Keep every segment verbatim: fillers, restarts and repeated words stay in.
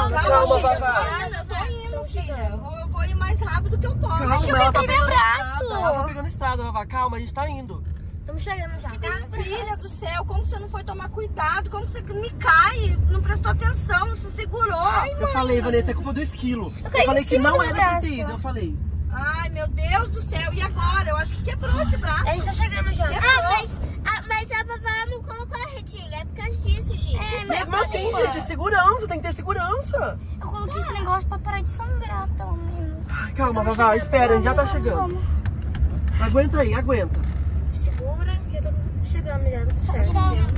Calma, calma, Vavá. Eu tô indo, filha. Eu vou, eu vou ir mais rápido que eu posso. Calma, Acho que eu ela tá quebrei meu pegando braço. estrada. Ela tá pegando estrada, Vavá. Calma, a gente tá indo. Estamos chegando já. Tá, filha do céu, como você não foi tomar cuidado? Como você me cai? Não prestou atenção, não se segurou. Ai, Eu falei, Vanessa, é culpa do esquilo. Eu, caí falei em que cima não do era meu pra ter braço. ido, eu falei. Ai, meu Deus do céu. E agora? Eu acho que quebrou esse braço. A gente tá chegando já. Quebrou. Ah, mas, ah, mas a vovó não colocou a redinha. É por causa disso, gente. É, Mesmo assim, gente, segurança, tem que ter segurança. Eu coloquei esse negócio pra parar de sangrar, pelo menos. Ai, calma, Vavá, espera, a gente já tá chegando. Aguenta aí, aguenta. Segura, que eu tô chegando já, tudo certo.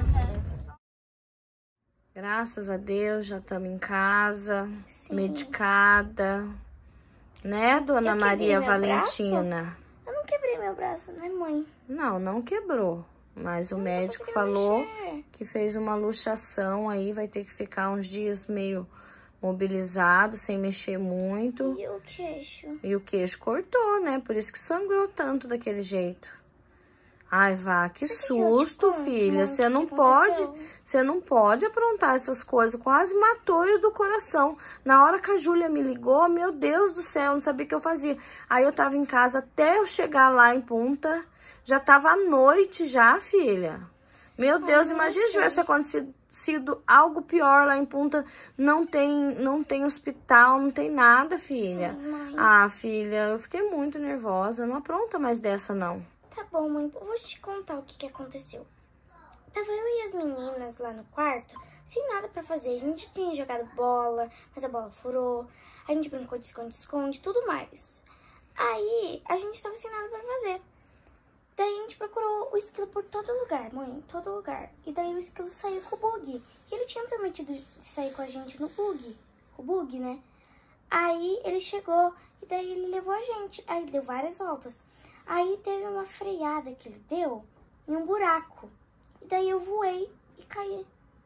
Graças a Deus, já estamos em casa, Sim. medicada, né, Dona Eu Maria quebrei meu Valentina? Eu não quebrei meu braço, né, mãe? Não, não quebrou, mas o Eu não tô médico conseguindo falou mexer. que fez uma luxação aí, vai ter que ficar uns dias meio mobilizado, sem mexer muito. E o queixo? E o queixo cortou, né? Por isso que sangrou tanto daquele jeito. Ai, Vá, que Você quer que eu te susto, conte, filha. mãe, Você o não que pode, aconteceu? você não pode aprontar essas coisas. Quase matou eu do coração. Na hora que a Júlia me ligou, meu Deus do céu, eu não sabia o que eu fazia. Aí eu tava em casa até eu chegar lá em Punta. Já tava à noite já, filha. Meu Deus, Ai, imagina se sei. tivesse acontecido sido algo pior lá em Punta. Não tem, não tem hospital, não tem nada, filha. Sim, mãe. Ah, filha, eu fiquei muito nervosa. Não apronta mais dessa, não. Tá bom, mãe, eu vou te contar o que que aconteceu. Tava eu e as meninas lá no quarto, sem nada pra fazer. A gente tinha jogado bola, mas a bola furou. A gente brincou de esconde-esconde, tudo mais. Aí, a gente tava sem nada pra fazer. Daí a gente procurou o esquilo por todo lugar, mãe, todo lugar. E daí o esquilo saiu com o bug. E ele tinha prometido de sair com a gente no bug, o bug, né? Aí ele chegou e daí ele levou a gente. Aí deu várias voltas. Aí teve uma freada que ele deu em um buraco. E daí eu voei e caí.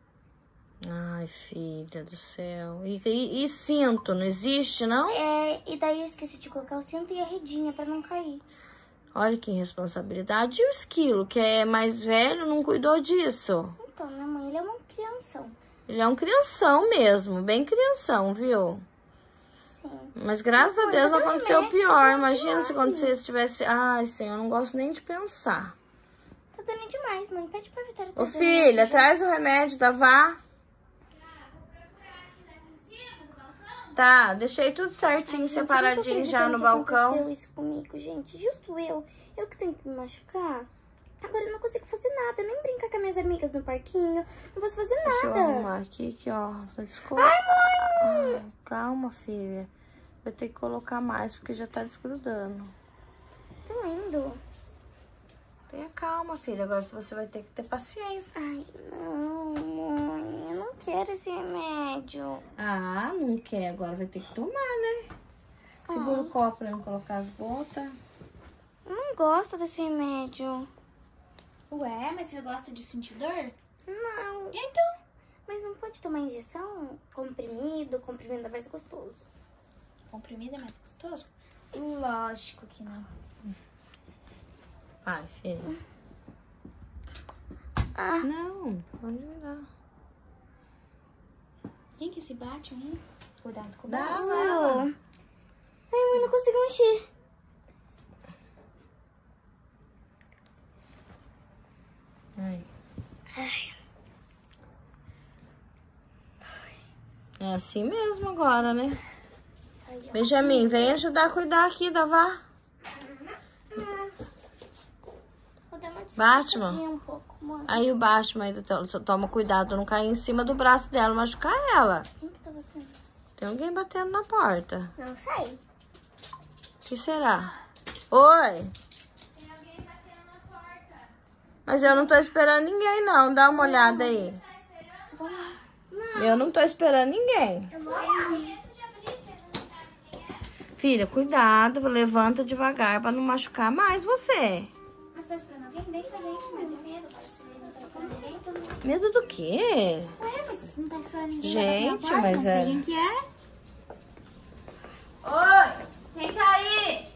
Ai, filha do céu. E, e, e cinto, não existe, não? É, e daí eu esqueci de colocar o cinto e a redinha pra não cair. Olha que irresponsabilidade. E o esquilo, que é mais velho, não cuidou disso? Então, né, mãe? Ele é uma crianção. Ele é um crianção mesmo, bem crianção, viu? Sim. Mas graças a Mãe, Deus não cadê o aconteceu remédio? pior. Tá Imagina demais. se acontecesse, se tivesse... Ai, Senhor, eu não gosto nem de pensar. Tá dando demais, mãe. Pede pra Vitória. Ô, filha, traz o remédio da Vá. Tá, deixei tudo certinho, separadinho já no balcão. Aconteceu isso comigo, gente. Justo eu. Eu que tenho que me machucar. Agora eu não consigo fazer nada. Nem brincar com as minhas amigas no parquinho. Não posso fazer Deixa eu nada. arrumar aqui, que ó. Desculpa. Ai, mãe! Ai, calma, filha. Vai ter que colocar mais, porque já tá desgrudando. Tô indo. Tenha calma, filha. Agora você vai ter que ter paciência. Ai, não, mãe. Eu não quero esse remédio. Ah, não quer. Agora vai ter que tomar, né? Segura o copo pra não colocar as gotas. Eu não gosto desse remédio. Ué, mas você gosta de sentir dor? Não. E então? Mas não pode tomar injeção? Comprimido? Comprimido é mais gostoso. Comprimido é mais gostoso? Lógico que não. Vai, filha. Ah, Não, pode virar. Quem que se bate, hein? Cuidado com o Dá, braço. ela. ai, mãe, não consigo mexer. Ai. É assim mesmo agora, né? Ai, ó. Benjamin, vem ajudar a cuidar aqui da Vá. Vou dar uma Batman. descansadinha um pouco, mãe. Aí o Batman ainda to- toma cuidado, não cair em cima do braço dela, machucar ela. Quem que tá batendo? Tem alguém batendo na porta. Não sei. O que será? Oi? Mas eu não tô esperando ninguém, não. Dá uma olhada aí. Vamos. Eu não tô esperando ninguém. Eu vou. Filha, cuidado. Levanta devagar pra não machucar mais você. Mas você tá esperando alguém? Vem com a gente, mas tem medo. Mas você não tá esperando ninguém, então... Medo do quê? Ué, mas você não tá esperando ninguém? Gente, vai bater na porta, mas não sei é- quem que é. Oi, quem tá aí?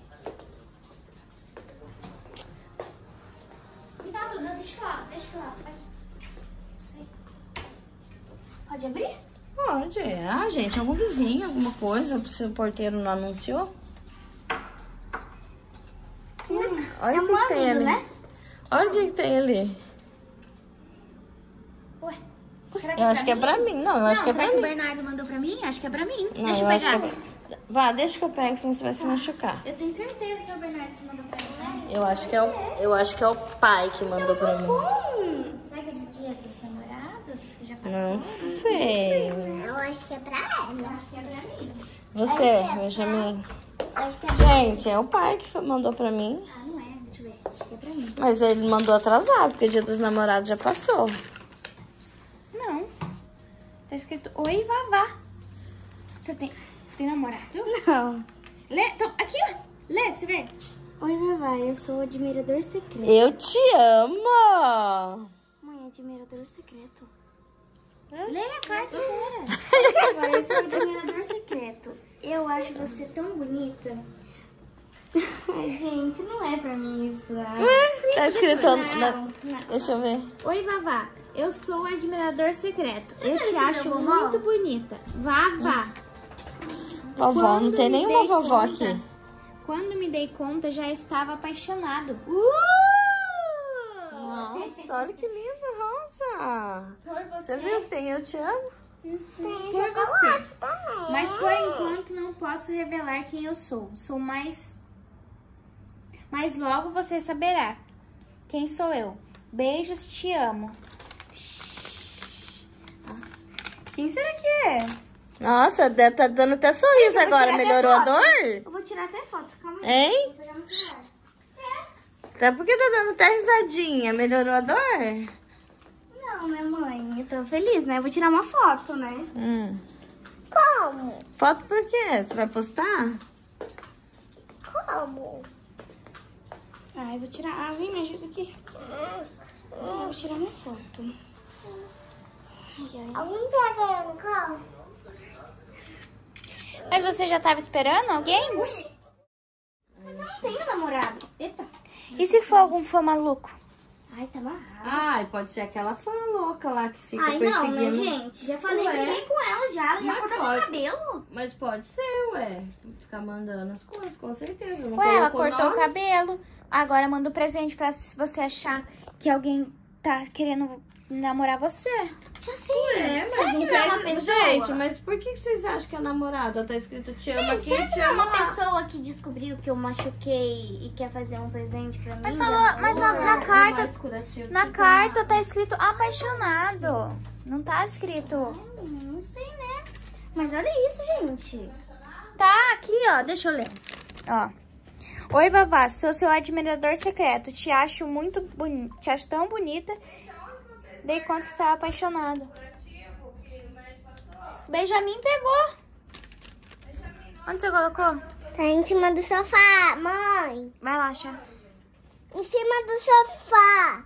Cuidado, não, deixa lá, deixa lá. Vai. Não sei. Pode abrir? Pode. Ah, gente, algum vizinho, alguma coisa, se o porteiro não anunciou. Olha É o que, um que tem amigo, ali. né? Olha o que, que tem ali. Ué, será Eu acho que é pra mim. Não, eu acho que é será pra que mim. o Bernardo mandou pra mim? Acho que é pra mim. Não, Deixa eu acho pegar. que é... Vá, deixa que eu pego, senão você vai se machucar. Eu tenho certeza que é o Bernardo que mandou pra mim, né? Eu acho que é o, eu acho que é o pai que mandou pra mim. Será que é de dia dos namorados? Que já passou? Não sei. Eu acho que é pra ela. Eu acho que é pra mim. Você, Benjamin. Acho que é Gente, é o pai que mandou pra mim. Ah, não é. Deixa eu ver. Acho que é pra mim. Mas ele mandou atrasado, porque o dia dos namorados já passou. Não. Tá escrito Oi, Vavá. Você tem, você tem namorado? Não. Lê, então, aqui, ó. Lê pra você ver. Oi, Vavá, eu sou o admirador secreto. Eu te amo! Mãe, admirador secreto. Lê a carta agora. Vavá, eu sou o admirador secreto. Eu acho você tão bonita. Ai, gente, não é pra mim isso. Ai. Tá escrito... Não, na- não. Deixa eu ver. Oi, Vavá. Eu sou o admirador secreto. Eu te esse acho meu vovó? muito bonita. Vavá. Vovó, não Quando tem me nenhuma dei vovó conta- aqui. Quando me dei conta, já estava apaixonado. Uh! Nossa, olha que lindo, Rosa. Por Você você. viu que tem Eu Te Amo? Por você. Mas por enquanto não posso revelar quem eu sou. Sou mais... Mas logo você saberá quem sou eu. Beijos, te amo. Quem será que é? Nossa, deve tá dando até sorriso agora. tirar até Melhorou a foto. dor? Eu vou tirar até foto, calma aí. Hein? Vou pegar meu celular. Até porque tá dando até risadinha. Melhorou a dor? Não, né, mãe? Eu tô feliz, né? Eu vou tirar uma foto, né? Hum. Como? Foto por quê? Você vai postar? Como? Ah, eu vou tirar... Ah, vem, me ajuda aqui. Ah, eu vou tirar uma foto. Ai, ai. Alguém tá vendo como? Mas você já estava esperando alguém? Oxi. Mas eu não tenho namorado. Eita. E se for algum fã maluco? Ai, tá amarrado. Ai, pode ser aquela fã louca lá que fica Ai, não, né, perseguindo. gente? Já falei, Ué. briguei com ela já. Ela já Mas cortou pode. meu cabelo. Mas pode ser, ué. Ficar mandando as coisas, com certeza. Não Ué, ela colocou cortou o nome. cabelo. Agora manda um presente pra você achar que alguém tá querendo namorar você. Já sei. É, mas será não que não é quer uma dizer- pessoa? Gente, mas por que que vocês acham que é namorado? Tá escrito te amo Gente, aqui, será que te não é amo uma lá. pessoa que descobriu que eu machuquei e quer fazer um presente pra mim? Mas de falou- amor? mas na- na O carta- mais curativo Na que carta tem. tá escrito apaixonado. Não tá escrito. Hum, Não sei, né? Mas olha isso, gente. Tá aqui, ó. Deixa eu ler. Ó. Oi, Vavá, sou seu admirador secreto. Te acho muito bonita. Te acho tão bonita. Dei conta que estava apaixonado. Benjamin pegou. Onde você colocou? Tá em cima do sofá, mãe. Vai lá, achar. Em cima do sofá.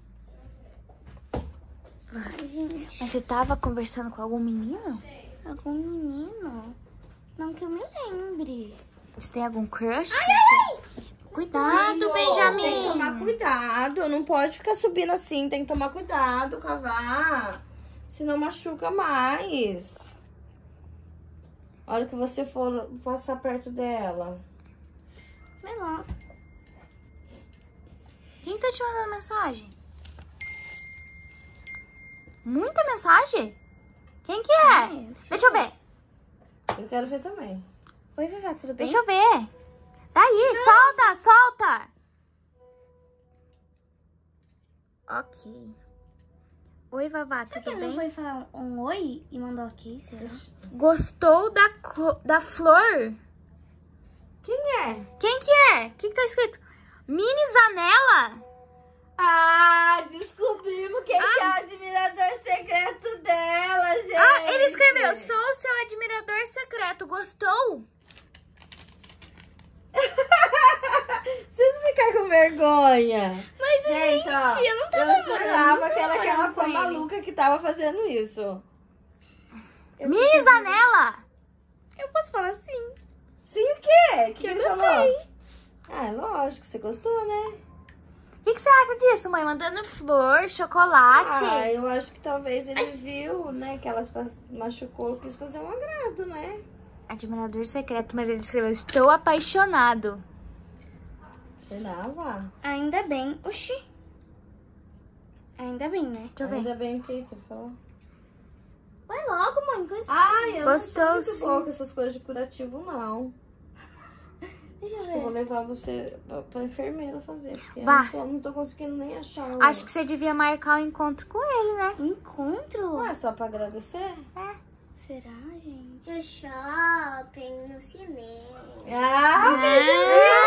Mas você tava conversando com algum menino? Algum menino? Não que eu me lembre. Você tem algum crush? Você- Cuidado, Tem que Benjamin. tomar cuidado, não pode ficar subindo assim, tem que tomar cuidado, cavar. Senão machuca mais. A hora que você for passar perto dela. Vai lá. Quem tá te mandando mensagem? Muita mensagem? Quem que é? É, deixa Deixa eu ver. Eu quero ver também. Oi, Vavá, tudo bem? Deixa eu ver. Daí, solta, solta. Ok. Oi, Vavá, Por que tudo não bem? foi falar um oi e mandou ok, será? Gostou da, co- da flor? Quem é? Quem que é? O que, que tá escrito? Mini Zanella? Ah, descobrimos quem que é o admirador secreto dela, gente. Ah, ele escreveu, sou seu admirador secreto, gostou? Preciso ficar com vergonha. Mas, Gente, ó, eu não tava eu jurava que era namorando aquela com fã ele. maluca que tava fazendo isso. Eu Mini tinha- Zanella? Eu posso falar assim? Sim, o quê? O que, Que eu ele gostei. falou? Ah, lógico, você gostou, né? que, que você acha disso, mãe? Mandando flor, chocolate? Ah, eu acho que talvez ele viu, né, que ela machucou, quis fazer um agrado, né? Admirador secreto, mas ele escreveu, estou apaixonado. Será, Vá? Ainda bem. Oxi. Ainda bem, né? Deixa eu ver. Ainda bem que ele falou. Vai logo, mãe. Coisa... Ai, eu Gostou, não sou muito sim. boa com essas coisas de curativo, não. Deixa eu Acho que eu vou ver. levar você pra, pra enfermeira fazer. Porque Vá. eu não, sou- não tô conseguindo nem achar. o- Acho que você devia marcar um encontro com ele, né? Encontro? Não é só pra agradecer? Será, gente? No shopping, no cinema. Ah, beijo,